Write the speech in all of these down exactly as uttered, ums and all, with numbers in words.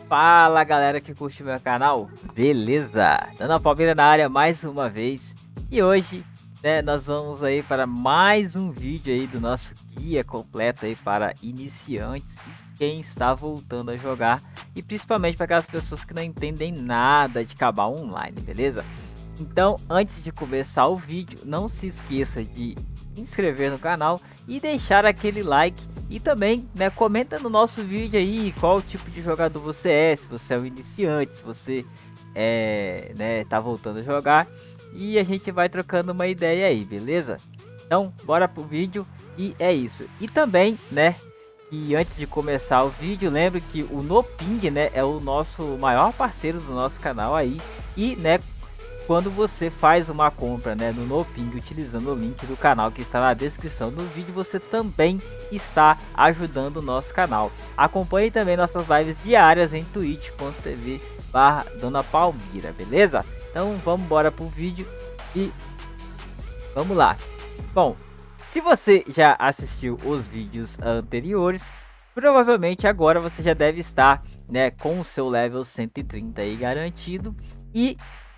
Fala galera que curte meu canal, beleza? Dando a Palmeira na área mais uma vez. E hoje, né, nós vamos aí para mais um vídeo aí do nosso guia completo aí para iniciantes e quem está voltando a jogar. E principalmente para aquelas pessoas que não entendem nada de Cabal Online, beleza? Então, antes de começar o vídeo, não se esqueça de se inscrever no canal e deixar aquele like. E também, né, comenta no nosso vídeo aí qual tipo de jogador você é, se você é um iniciante, se você é, né, tá voltando a jogar. E a gente vai trocando uma ideia aí, beleza? Então, bora pro vídeo e é isso. E também, né, e antes de começar o vídeo, lembre que o Noping, né, é o nosso maior parceiro do nosso canal aí. E, né, quando você faz uma compra, né, no Noping utilizando o link do canal que está na descrição do vídeo, você também está ajudando o nosso canal. Acompanhe também nossas lives diárias em twitch ponto tv barra Dona Palmira, beleza? Então vamos embora pro vídeo e vamos lá. Bom, se você já assistiu os vídeos anteriores, provavelmente agora você já deve estar, né, com o seu level cento e trinta aí garantido. E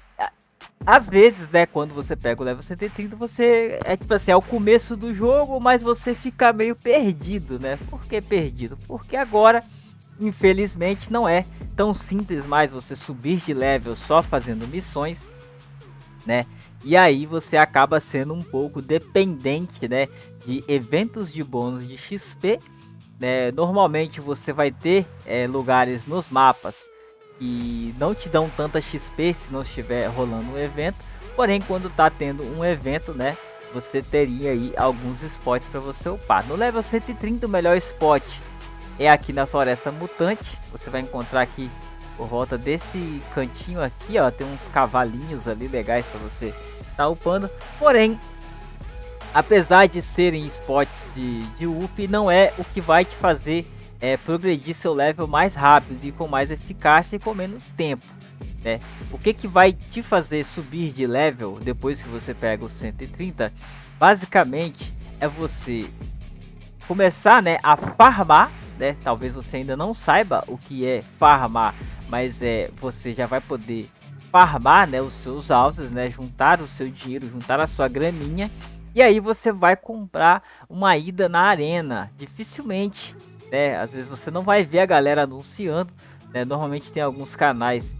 às vezes, né, quando você pega o level cento e trinta, você é tipo assim, é o começo do jogo, mas você fica meio perdido, né? Por que perdido? Porque agora, infelizmente, não é tão simples mais você subir de level só fazendo missões, né? E aí você acaba sendo um pouco dependente, né, de eventos de bônus de X P, né? Normalmente você vai ter é, lugares nos mapas e não te dão tanta X P se não estiver rolando um evento, porém quando tá tendo um evento, né, você teria aí alguns spots para você upar. No level cento e trinta o melhor spot é aqui na Floresta Mutante. Você vai encontrar aqui por volta desse cantinho aqui, ó, tem uns cavalinhos ali legais para você estar upando. Porém, apesar de serem spots de, de up, não é o que vai te fazer É, progredir seu level mais rápido e com mais eficácia e com menos tempo, né? O que que vai te fazer subir de level depois que você pega o cento e trinta? Basicamente é você começar, né, a farmar, né? Talvez você ainda não saiba o que é farmar, mas é você já vai poder farmar, né, os seus alças, né, juntar o seu dinheiro, juntar a sua graninha, e aí você vai comprar uma ida na arena. Dificilmente, né, às vezes você não vai ver a galera anunciando, né? Normalmente tem alguns canais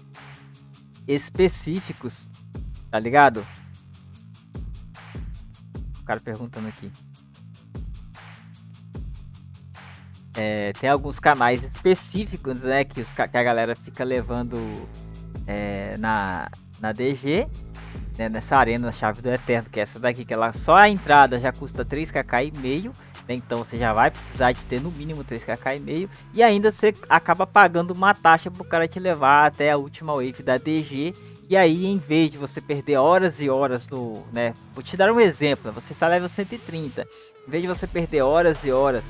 específicos, tá ligado? O cara perguntando aqui. É, tem alguns canais específicos, né, que, os, que a galera fica levando é, na, na D G, né, nessa arena, na Chave do Eterno, que é essa daqui, que ela só a entrada já custa três kk e meio. Então você já vai precisar de ter no mínimo três kk e meio. E ainda você acaba pagando uma taxa para o cara te levar até a última wave da D G. E aí, em vez de você perder horas e horas no, né, vou te dar um exemplo, você está level cento e trinta. Em vez de você perder horas e horas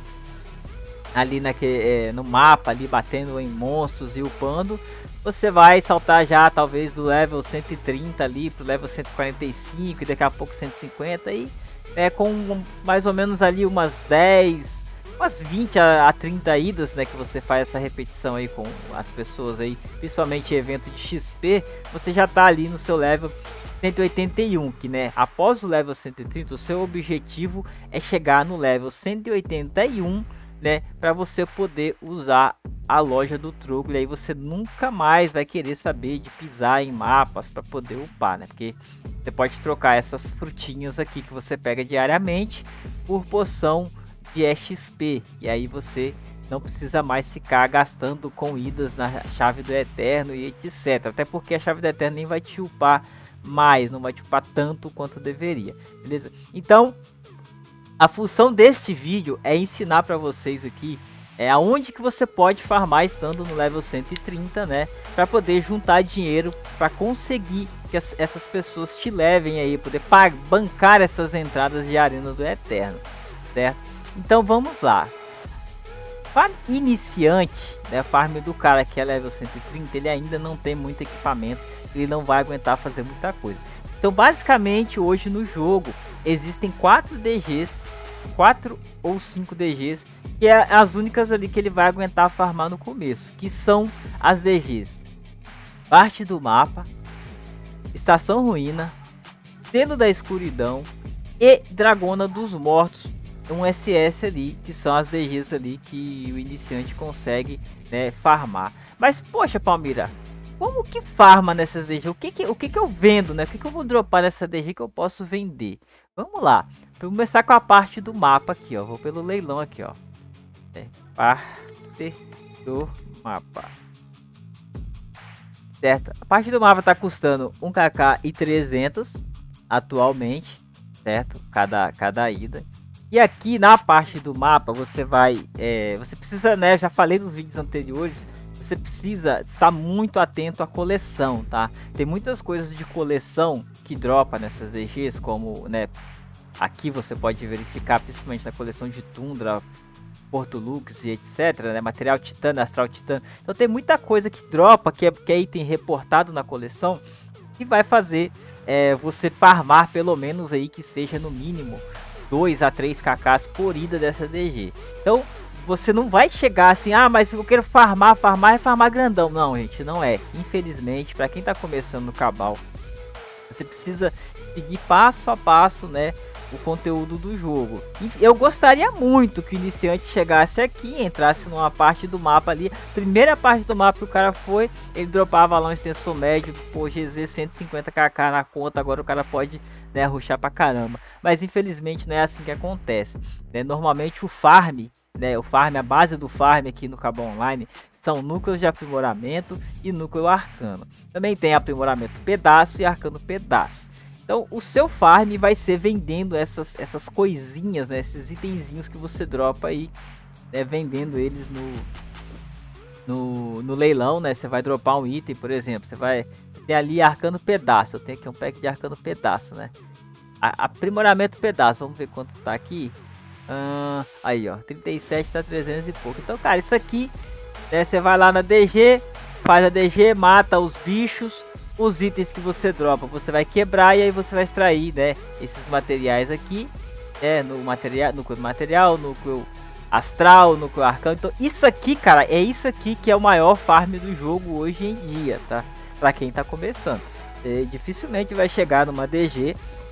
ali naquele, é, no mapa, ali batendo em monstros e upando, você vai saltar já talvez do level cento e trinta ali pro level cento e quarenta e cinco e daqui a pouco cento e cinquenta e é, com mais ou menos ali umas dez, umas vinte a trinta idas, né, que você faz essa repetição aí com as pessoas aí, principalmente evento de X P, você já tá ali no seu level cento e oitenta e um, que, né, após o level cento e trinta, o seu objetivo é chegar no level cento e oitenta e um, né, para você poder usar a loja do troco, e aí você nunca mais vai querer saber de pisar em mapas para poder upar, né? Porque você pode trocar essas frutinhas aqui que você pega diariamente por poção de X P, e aí você não precisa mais ficar gastando com idas na Chave do Eterno e etc. Até porque a Chave do Eterno nem vai te upar mais, não vai te upar tanto quanto deveria, beleza? Então, a função deste vídeo é ensinar para vocês aqui é aonde que você pode farmar estando no level cento e trinta, né, para poder juntar dinheiro para conseguir que as, essas pessoas te levem aí, poder bancar essas entradas de Arena do Eterno, certo? Então vamos lá. Para iniciante, né, farm do cara que é level cento e trinta, ele ainda não tem muito equipamento, ele não vai aguentar fazer muita coisa. Então basicamente hoje no jogo existem quatro D Gs, quatro ou cinco D Gs que é as únicas ali que ele vai aguentar farmar no começo, que são as D Gs. Parte do mapa, Estação Ruína, Selo da Escuridão e Dragona dos Mortos, um S S ali, que são as D Gs ali que o iniciante consegue, né, farmar. Mas poxa, Palmira, como que farma nessas D Gs? O que que, o que que eu vendo, né? O que que eu vou dropar nessa D G que eu posso vender? Vamos lá, vou começar com a parte do mapa aqui, ó. Vou pelo leilão aqui, ó. É, parte do mapa. Certo? A parte do mapa tá custando um kk e trezentos atualmente, certo? Cada, cada ida. E aqui na parte do mapa você vai, é, você precisa, né? Já falei nos vídeos anteriores, você precisa estar muito atento à coleção, tá? Tem muitas coisas de coleção que dropa nessas D Gs, como, né? Aqui você pode verificar, principalmente na coleção de Tundra, Porto Lux e etc, né? Material Titã, Astral Titã. Então tem muita coisa que dropa, que é, que é item reportado na coleção, que vai fazer é, você farmar pelo menos aí que seja no mínimo dois a três kks por ida dessa D G. Então você não vai chegar assim, ah, mas eu quero farmar, farmar e farmar grandão. Não, gente, não é. Infelizmente, para quem tá começando no Cabal, você precisa seguir passo a passo, né, o conteúdo do jogo. Eu gostaria muito que o iniciante chegasse aqui, entrasse numa parte do mapa ali, primeira parte do mapa que o cara foi, ele dropava lá um extensor médio, pô, G Z cento e cinquenta kk na conta, agora o cara pode, né, rushar pra caramba. Mas infelizmente não é assim que acontece, né? Normalmente o farm, né, o farm, a base do farm aqui no Cabal Online são núcleos de aprimoramento e núcleo arcano. Também tem aprimoramento pedaço e arcano pedaço. Então o seu farm vai ser vendendo essas, essas coisinhas, né, esses itenzinhos que você dropa aí, né, vendendo eles no, no, no leilão, né? Você vai dropar um item, por exemplo, você vai ter ali arcano pedaço. Eu tenho aqui um pack de arcano pedaço, né? A, aprimoramento pedaço, vamos ver quanto tá aqui. Ah, aí ó, trinta e sete tá trezentos e pouco. Então cara, isso aqui, né, você vai lá na D G, faz a D G, mata os bichos. Os itens que você dropa, você vai quebrar e aí você vai extrair, né, esses materiais aqui, é, no material, núcleo material, núcleo astral, núcleo arcano. Então isso aqui, cara, é isso aqui que é o maior farm do jogo hoje em dia, tá? Pra quem tá começando, é, dificilmente vai chegar numa D G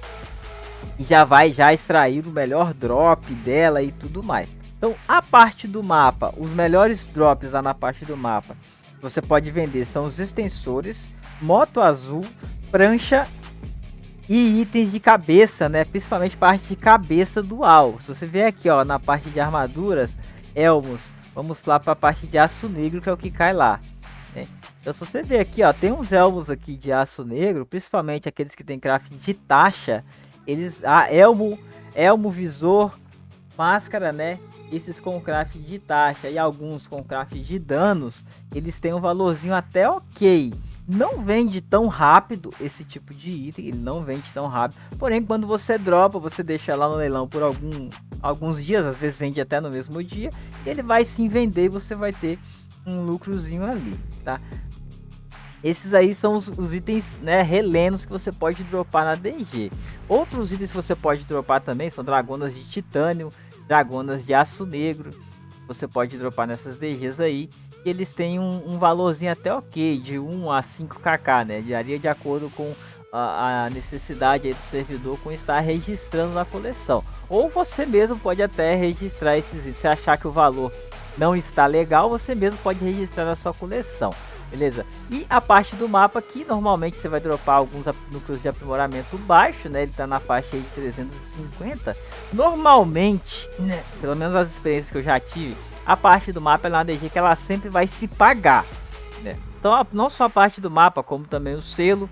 e já vai já extrair o melhor drop dela e tudo mais. Então a parte do mapa, os melhores drops lá na parte do mapa, você pode vender são os extensores, moto azul, prancha e itens de cabeça, né? Principalmente parte de cabeça dual. Se você vier aqui, ó, na parte de armaduras, elmos, vamos lá para a parte de aço negro, que é o que cai lá, né? Então se você ver aqui, ó, tem uns elmos aqui de aço negro, principalmente aqueles que tem craft de taxa, eles, ah, elmo, elmo, visor, máscara, né? Esses com craft de taxa e alguns com craft de danos, eles têm um valorzinho até ok. Não vende tão rápido esse tipo de item, ele não vende tão rápido. Porém, quando você dropa, você deixa lá no leilão por algum, alguns dias, às vezes vende até no mesmo dia, ele vai sim vender e você vai ter um lucrozinho ali, tá? Esses aí são os, os itens, né, relenos que você pode dropar na D G. Outros itens que você pode dropar também são dragonas de titânio, dragonas de aço negro. Você pode dropar nessas D Gs aí. E eles têm um, um valorzinho até ok, de um a cinco kk, né? Diaria de acordo com a, a necessidade aí do servidor com estar registrando na coleção. Ou você mesmo pode até registrar esses itens. Se achar que o valor não está legal, você mesmo pode registrar na sua coleção. Beleza? E a parte do mapa aqui, normalmente você vai dropar alguns núcleos de aprimoramento baixo, né? Ele tá na faixa aí de trezentos e cinquenta. Normalmente, né? Pelo menos as experiências que eu já tive, a parte do mapa é na D G que ela sempre vai se pagar, né? Então não só a parte do mapa, como também o selo,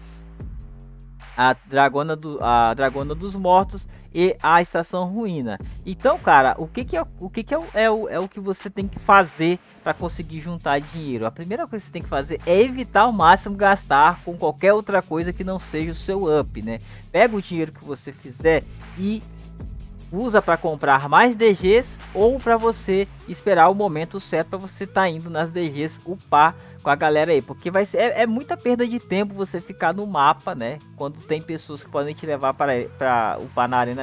a dragona, do, a dragona dos mortos e a estação ruína. Então, cara, o que que é o que que é o, é o, é o que você tem que fazer para conseguir juntar dinheiro? A primeira coisa que você tem que fazer é evitar ao máximo gastar com qualquer outra coisa que não seja o seu up, né? Pega o dinheiro que você fizer e usa para comprar mais D Gs ou para você esperar o momento certo para você tá indo nas D Gs upar com a galera aí, porque vai ser é, é muita perda de tempo você ficar no mapa, né? Quando tem pessoas que podem te levar para para upar na arena ali e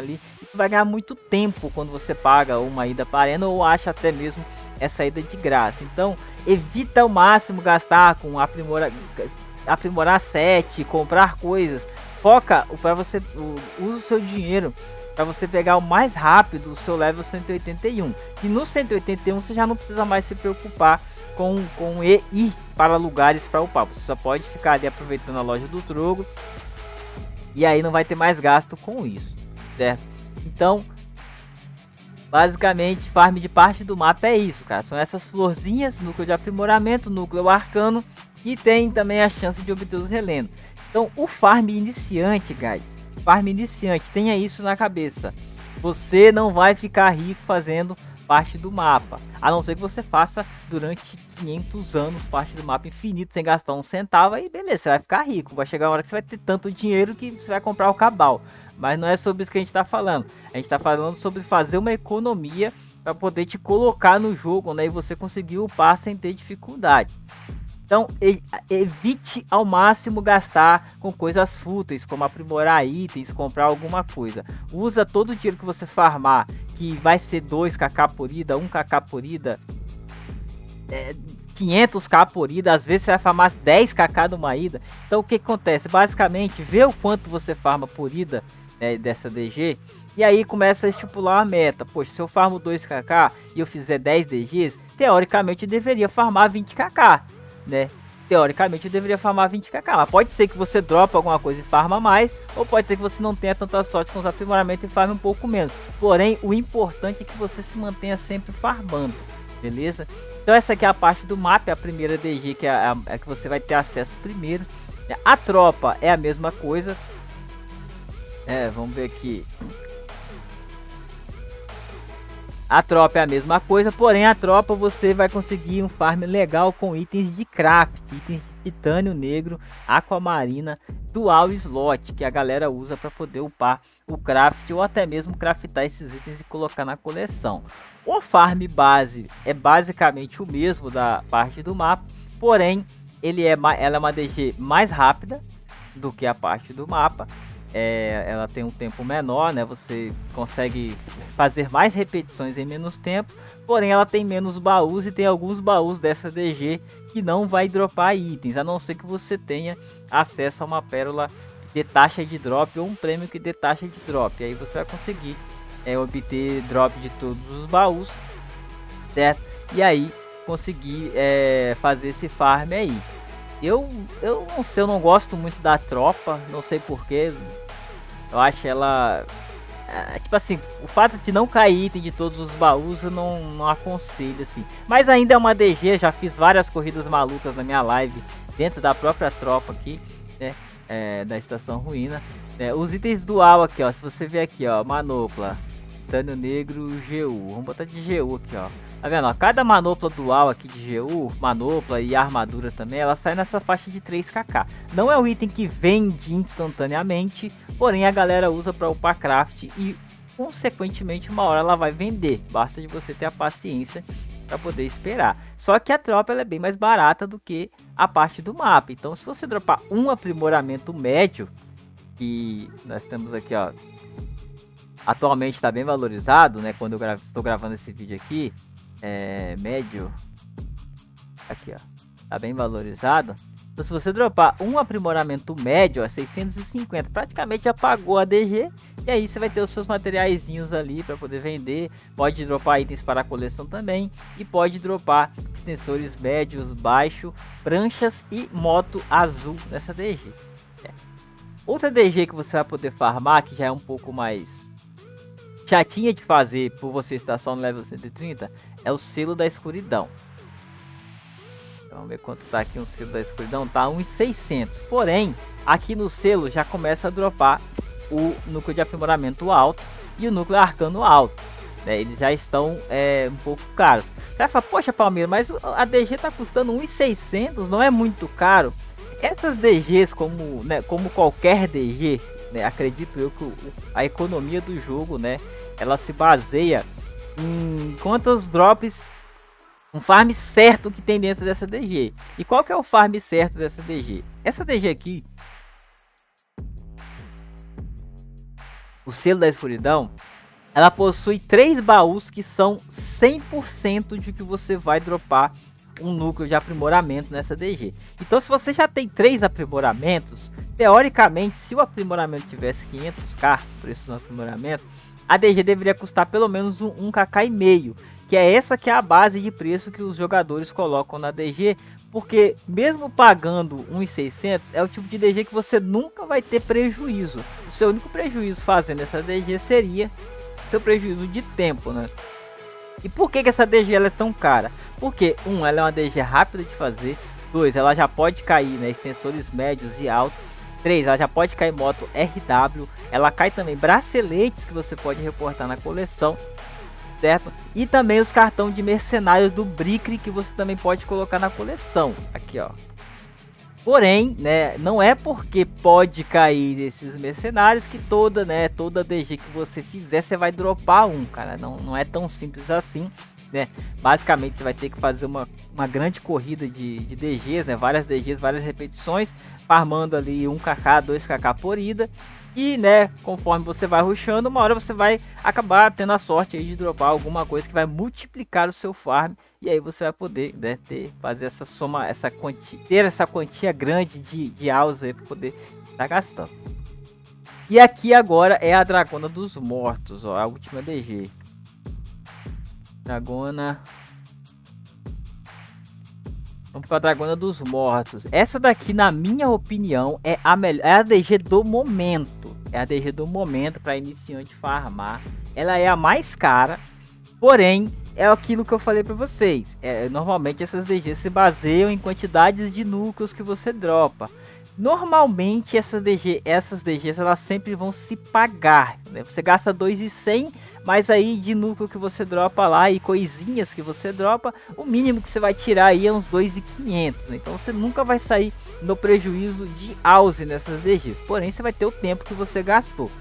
vai ganhar muito tempo quando você paga uma ida para a arena ou acha até mesmo essa ida de graça. Então evita ao máximo gastar com aprimora, aprimorar set, comprar coisas. Foca para você, usa o seu dinheiro para você pegar o mais rápido o seu level cento e oitenta e um. E no cento e oitenta e um você já não precisa mais se preocupar com, com ir para lugares para upar. Você só pode ficar ali aproveitando a loja do Drogo. E aí não vai ter mais gasto com isso, certo? Então, basicamente, farm de parte do mapa é isso, cara. São essas florzinhas, núcleo de aprimoramento, núcleo arcano. E tem também a chance de obter os relendos. Então, o farm iniciante, guys. Farm iniciante, tenha isso na cabeça. Você não vai ficar rico fazendo parte do mapa. A não ser que você faça durante quinhentos anos parte do mapa infinito, sem gastar um centavo. Aí beleza, você vai ficar rico. Vai chegar uma hora que você vai ter tanto dinheiro que você vai comprar o cabal. Mas não é sobre isso que a gente está falando. A gente está falando sobre fazer uma economia para poder te colocar no jogo, né? E você conseguir upar sem ter dificuldade. Então evite ao máximo gastar com coisas fúteis, como aprimorar itens, comprar alguma coisa. Usa todo o dinheiro que você farmar, que vai ser dois kk por ida, um kk por ida, é, quinhentos k por ida, às vezes você vai farmar dez kk numa ida. Então o que acontece? Basicamente, vê o quanto você farma por ida, né, dessa D G, e aí começa a estipular uma meta. Poxa, se eu farmo dois kk e eu fizer dez D Gs, teoricamente eu deveria farmar vinte kk. Né? Teoricamente eu deveria farmar vinte kk, mas pode ser que você drope alguma coisa e farma mais, ou pode ser que você não tenha tanta sorte com os aprimoramentos e farme um pouco menos. Porém, o importante é que você se mantenha sempre farmando, beleza? Então essa aqui é a parte do mapa, é a primeira D G que é a, é que você vai ter acesso primeiro. A tropa é a mesma coisa. É, vamos ver aqui. A tropa é a mesma coisa, porém a tropa você vai conseguir um farm legal com itens de craft, itens de titânio negro, aquamarina, dual slot, que a galera usa para poder upar o craft ou até mesmo craftar esses itens e colocar na coleção. O farm base é basicamente o mesmo da parte do mapa, porém ele é, ela é uma D G mais rápida do que a parte do mapa. É, ela tem um tempo menor, né? Você consegue fazer mais repetições em menos tempo, porém ela tem menos baús e tem alguns baús dessa D G que não vai dropar itens, a não ser que você tenha acesso a uma pérola de taxa de drop ou um prêmio que dê taxa de drop. E aí você vai conseguir é, obter drop de todos os baús, certo? E aí conseguir é, fazer esse farm aí. Eu, eu não sei, eu não gosto muito da tropa, não sei porquê. Eu acho ela... É, tipo assim, o fato de não cair item de todos os baús eu não, não aconselho assim. Mas ainda é uma D G, já fiz várias corridas malucas na minha live dentro da própria tropa aqui, né? É, da Estação Ruína. É, os itens dual aqui, ó, se você ver aqui, ó, manopla, titânio negro, G U. Vamos botar de G U aqui, ó. Tá vendo, ó, cada manopla dual aqui de G U, manopla e armadura também, ela sai nessa faixa de três kk. Não é um item que vende instantaneamente, porém a galera usa para upar craft e consequentemente uma hora ela vai vender. Basta de você ter a paciência para poder esperar. Só que a tropa ela é bem mais barata do que a parte do mapa. Então se você dropar um aprimoramento médio, que nós temos aqui, ó, atualmente está bem valorizado, né? Quando eu gra estou gravando esse vídeo aqui, é médio, aqui ó, tá bem valorizado. Então se você dropar um aprimoramento médio a seiscentos e cinquenta, praticamente já pagou a D G, e aí você vai ter os seus materiaizinhos ali para poder vender. Pode dropar itens para a coleção também, e pode dropar extensores médios, baixo, pranchas e moto azul nessa D G. É. Outra D G que você vai poder farmar, que já é um pouco mais chatinha de fazer por você estar só no level cento e trinta, é o selo da escuridão. Vamos ver quanto tá aqui um selo da escuridão, tá um mil e seiscentos. Porém, aqui no selo já começa a dropar o núcleo de aprimoramento alto e o núcleo arcano alto, né? Eles já estão é, um pouco caros. Você vai falar, poxa Palmeira, mas a D G tá custando um mil e seiscentos, não é muito caro? Essas D Gs, como, né, como qualquer D G, né, acredito eu que o, a economia do jogo, né, ela se baseia em quantos drops, um farm certo que tem dentro dessa D G. E qual que é o farm certo dessa D G? Essa D G aqui, o selo da escuridão, ela possui três baús que são cem por cento de que você vai dropar um núcleo de aprimoramento nessa D G. Então se você já tem três aprimoramentos, teoricamente, se o aprimoramento tivesse quinhentos k, preço do aprimoramento, a D G deveria custar pelo menos um, um kk e meio, que é essa que é a base de preço que os jogadores colocam na D G, porque mesmo pagando um mil e seiscentos, é o tipo de D G que você nunca vai ter prejuízo. O seu único prejuízo fazendo essa D G seria seu prejuízo de tempo, né? E por que que essa D G ela é tão cara? Porque, um, ela é uma D G rápida de fazer. Dois, ela já pode cair, né, extensores médios e altos. Três, ela já pode cair moto R W. Ela cai também braceletes que você pode reportar na coleção, certo? E também os cartões de mercenários do Bricri que você também pode colocar na coleção. Aqui, ó. Porém, né, não é porque pode cair esses mercenários que toda, né, toda D G que você fizer, você vai dropar um, cara. Não, não é tão simples assim, né? Basicamente, você vai ter que fazer uma, uma grande corrida de, de D Gs, né? Várias D Gs, várias repetições, farmando ali um kk, dois kk por ida. E, né, conforme você vai rushando, uma hora você vai acabar tendo a sorte aí de dropar alguma coisa que vai multiplicar o seu farm. E aí você vai poder, né, ter, fazer essa soma, essa quantia, ter essa quantia grande de, de alvos aí para poder estar tá gastando. E aqui agora é a Dragona dos Mortos, ó, a última D G. Dragona... Vamos para a Dragona dos Mortos. Essa daqui, na minha opinião, é a melhor, é a D G do momento. É a D G do momento para iniciante farmar. Ela é a mais cara, porém é aquilo que eu falei para vocês. É, normalmente essas D Gs se baseiam em quantidades de núcleos que você dropa. Normalmente essas D G, essas D Gs elas sempre vão se pagar, né? Você gasta dois mil e cem, mas aí de núcleo que você dropa lá e coisinhas que você dropa, o mínimo que você vai tirar aí é uns dois mil e quinhentos, né? Então você nunca vai sair no prejuízo de house nessas D Gs, porém você vai ter o tempo que você gastou.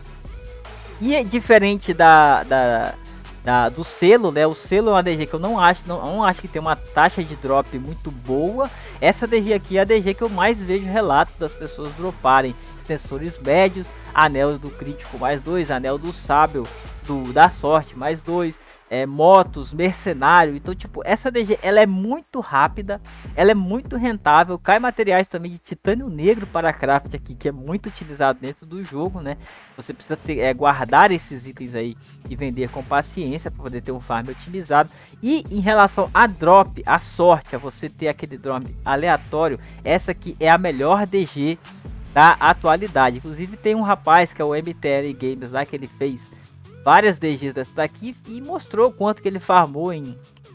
E é diferente da, da, da, do selo, né? O selo é uma D G que eu não acho, não, não acho que tem uma taxa de drop muito boa. Essa D G aqui é a D G que eu mais vejo relatos das pessoas droparem extensores médios, anel do crítico mais dois, anel do sábio do, da sorte mais dois, é, motos, mercenário. Então tipo, essa D G ela é muito rápida, ela é muito rentável, cai materiais também de titânio negro para craft aqui, que é muito utilizado dentro do jogo, né? Você precisa ter, é, guardar esses itens aí e vender com paciência para poder ter um farm otimizado. E em relação a drop, a sorte, a você ter aquele drop aleatório, essa aqui é a melhor D G da atualidade. Inclusive tem um rapaz que é o M T L Games lá, que ele fez várias D Gs dessa daqui e mostrou quanto que ele farmou em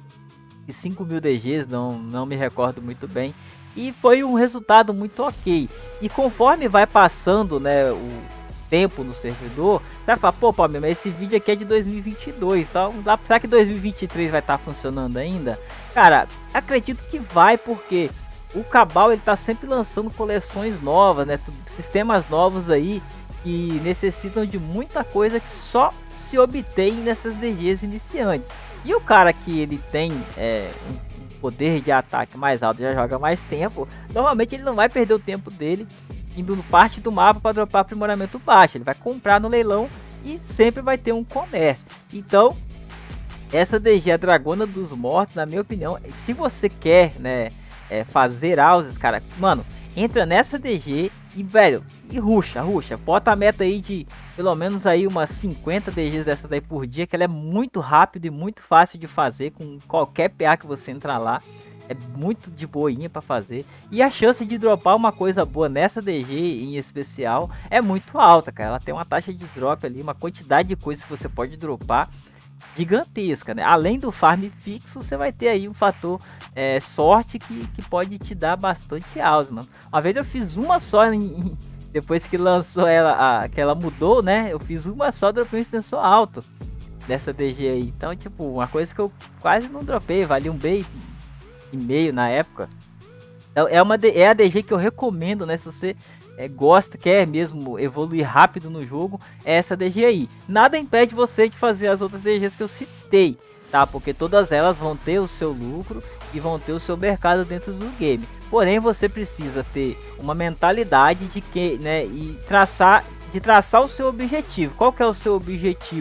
cinco mil D Gs, não, não me recordo muito bem. E foi um resultado muito ok. E conforme vai passando, né, o tempo no servidor, você vai falar, pô, Palmeiras, mas esse vídeo aqui é de dois mil e vinte e dois, então, será que dois mil e vinte e três vai estar funcionando ainda? Cara, acredito que vai, porque o Cabal ele tá sempre lançando coleções novas, né, sistemas novos aí que necessitam de muita coisa que só se obtém nessas D Gs iniciantes. E o cara que ele tem é, um poder de ataque mais alto, já joga mais tempo, normalmente ele não vai perder o tempo dele indo parte do mapa para dropar aprimoramento baixo. Ele vai comprar no leilão e sempre vai ter um comércio. Então essa D G, a Dragona dos Mortos, na minha opinião, se você quer, né, é, fazer houses, cara, mano, entra nessa D G e, velho, e ruxa, ruxa. Bota a meta aí de pelo menos aí umas cinquenta D Gs dessa daí por dia, que ela é muito rápido e muito fácil de fazer com qualquer P A que você entrar lá. É muito de boinha para fazer. E a chance de dropar uma coisa boa nessa D G em especial é muito alta, cara. Ela tem uma taxa de drop ali, uma quantidade de coisas que você pode dropar gigantesca, né? Além do farm fixo, você vai ter aí um fator é, sorte que, que pode te dar bastante house, mano. Uma vez eu fiz uma só em, em, depois que lançou ela, a, que ela mudou, né? Eu fiz uma só, dropei um extensor alto dessa D G aí. Então, tipo, uma coisa que eu quase não dropei, valia um B e meio na época. Então, é, uma, é a D G que eu recomendo, né? Se você É, gosta, quer mesmo evoluir rápido no jogo, é essa D G aí. Nada impede você de fazer as outras D Gs que eu citei, tá? Porque todas elas vão ter o seu lucro e vão ter o seu mercado dentro do game. Porém, você precisa ter uma mentalidade de que, né, e traçar, de traçar o seu objetivo. Qual que é o seu objetivo?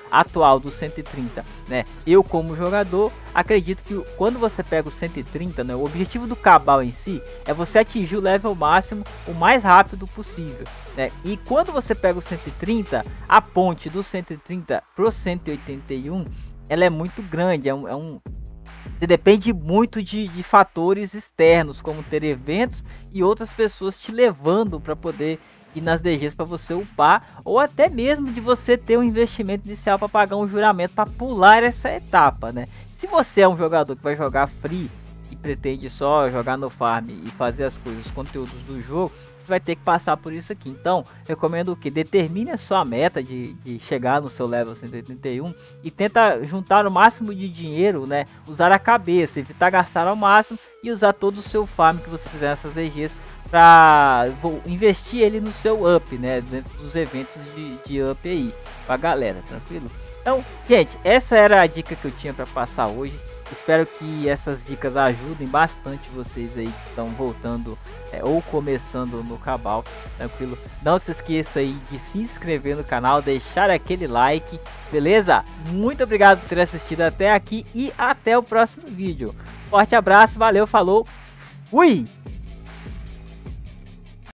atual do cento e trinta, né? Eu como jogador acredito que quando você pega o cento e trinta, né, o objetivo do Cabal em si é você atingir o level máximo o mais rápido possível, né? E quando você pega o cento e trinta, a ponte do cento e trinta pro cento e oitenta e um, ela é muito grande, é um, é um depende muito de, de fatores externos, como ter eventos e outras pessoas te levando para poder ir nas D Gs para você upar, ou até mesmo de você ter um investimento inicial para pagar um juramento para pular essa etapa, né? Se você é um jogador que vai jogar free e pretende só jogar no farm e fazer as coisas, os conteúdos do jogo, você vai ter que passar por isso aqui. Então, recomendo que determine a sua meta de, de chegar no seu level cento e oitenta e um e tenta juntar o máximo de dinheiro, né? Usar a cabeça, evitar gastar ao máximo e usar todo o seu farm que você fizer nessas D Gs para investir ele no seu up, né? Dentro dos eventos de, de up aí, pra galera, tranquilo? Então, gente, essa era a dica que eu tinha para passar hoje. Espero que essas dicas ajudem bastante vocês aí que estão voltando é, ou começando no Cabal, tranquilo? Não se esqueça aí de se inscrever no canal, deixar aquele like, beleza? Muito obrigado por ter assistido até aqui e até o próximo vídeo. Forte abraço, valeu, falou, fui!